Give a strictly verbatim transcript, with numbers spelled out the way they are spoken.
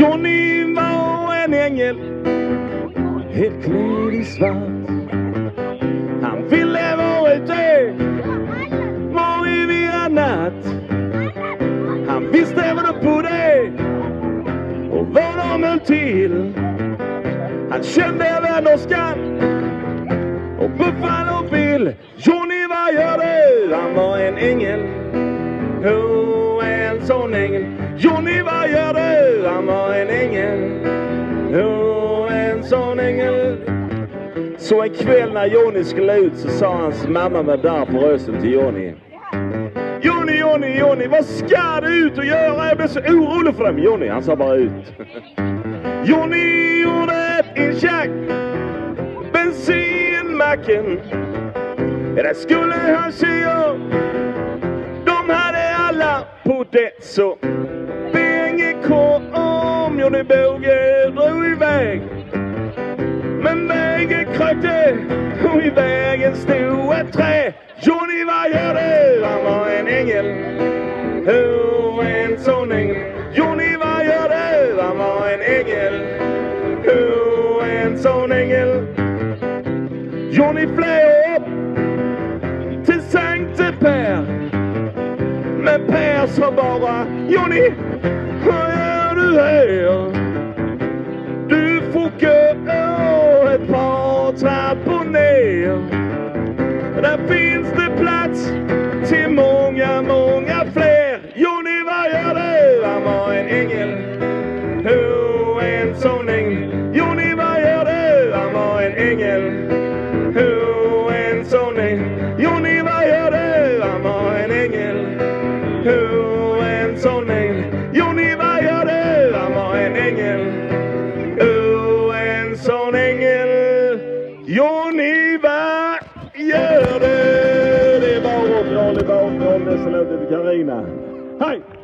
Johnny var en ängel, helt klädd i svart. Han ville vara ute var eviga natt. Han visste vad de bodde och vad de höll till. Han kände vännerskan och Buffalo och Bill. Johnny, vad gör du? Han var en ängel, oh, en sån ängel. Johnny, vad gör du? Han var en ängel, oh, en sån ängel. Så en kväll när Johnny skulle ut så sa hans mamma med där på rösten till Johnny: Johnny, Johnny, Johnny, vad ska du ut och göra? Jag blir så orolig för dem. Johnny, han sa bara ut. Johnny gjorde ett incheck, bensinmacken. Där skulle han tjejer, de hade alla på det. Så B N G kom, Johnny Båge drog iväg. Men vägen krökte och i vägen stod ett trä. Johnny, vad gör du? Han var en ängel, oh, en sån ängel. Johnny, vad gör du? Han var en ängel, oh, en sån ängel. Johnny flög upp till Sankte Per. Men Per sa bara: Johnny, vad gör du här? Du får gå ett par trappor ner. Där finns det plats till många, många fler. Johnny, vad gör du? Han var en ängel, oh, en sån ängel. Johnny, vad gör du? Han var en ängel, oh, en sån ängel. Johnny, vad gör du? Han var en ängel, oh, en sån ängel. Johnny, vad gör du? Han var en ängel, oh, en sån ängel. Johnny, vad gör du? Det var bra, det var bra. Det är så låter till Carina. Hej!